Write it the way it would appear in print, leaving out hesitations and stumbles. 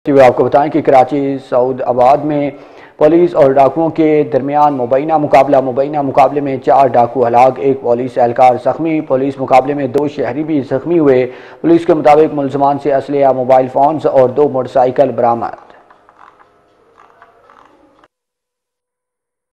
जी आपको बताएं कि कराची सऊद आबाद में पुलिस और डाकुओं के दरमियान मुबैना मुकाबले में 4 डाकू हलाक, 1 पुलिस एहलकार जख्मी। पुलिस मुकाबले में 2 शहरी भी जख्मी हुए। पुलिस के मुताबिक मुलजमान से असलहा, मोबाइल फोन्स और 2 मोटरसाइकिल बरामद।